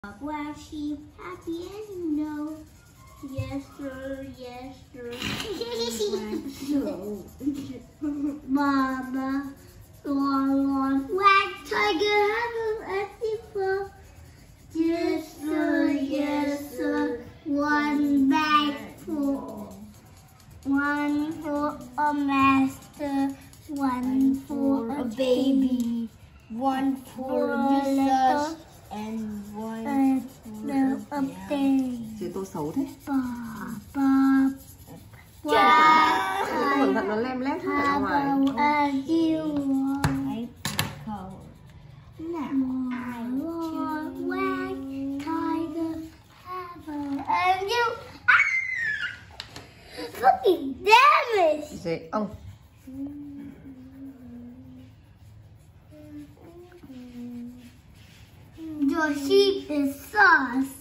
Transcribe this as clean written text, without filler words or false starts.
Black sheep, happy and no. Yes, sir, yes, sir. Mama, long, black tiger, have a people. Yes, sir, one bag full. One for a master, one for a baby, one for a little. And one for Chữ tô xấu thế. Cẩn thận nó lem lép ra ngoài. Fucking damage! Dễ ông. Your sheep is sauce.